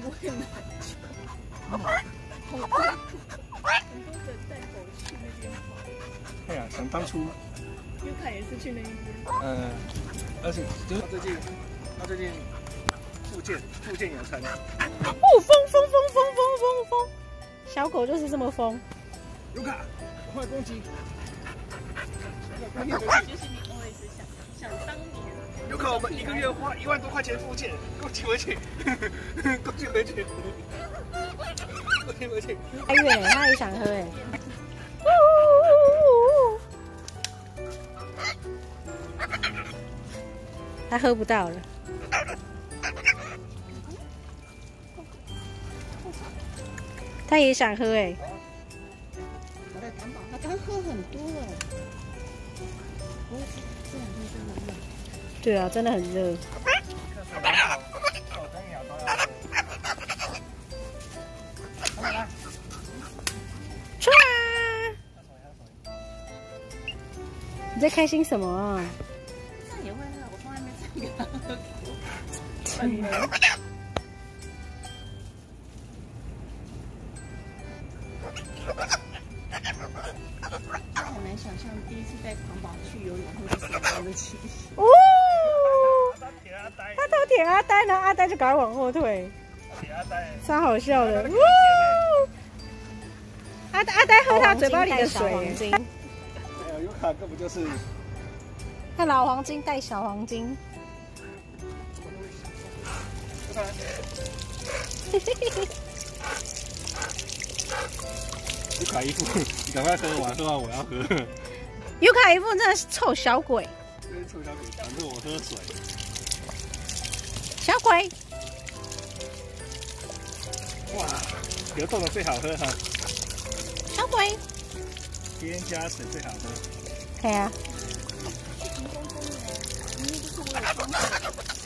会拿去。好多人带狗去那边跑。 对啊，想当初， 优卡也是去那一边。 而且就是他最近复健有参加。 哦，疯！小狗就是这么疯。 优卡，快攻击！ 就是你 always 想当年。 优卡，我们1个月花1万多块钱复健，攻击回去，攻击回去，攻击回去。 太远了，他也想喝哎。他喝不到了。他也想喝哎。 我在担保，他刚喝很多了。这2天真的热。 对啊，真的很热。出来！你在开心什么啊？ 这样也会热，我从来没这样给他喝过。很难想象第一次带糖宝去游泳会是什么样的情形。 哦，他到舔阿呆呢，阿呆就赶快往后退，超好笑的。阿呆喝他嘴巴里的水。黄金， 没有，优卡根本就是。 他老黄金带小黄金。 优卡一副，你赶快喝完，喝完我要喝。 优卡一副真的是臭小鬼。 这是臭小鬼，挡着我喝水。 小鬼。 哇，流动的最好喝哈。 小鬼。 添加水最好喝。 对啊。 去屏东公园，明明就是我有装水。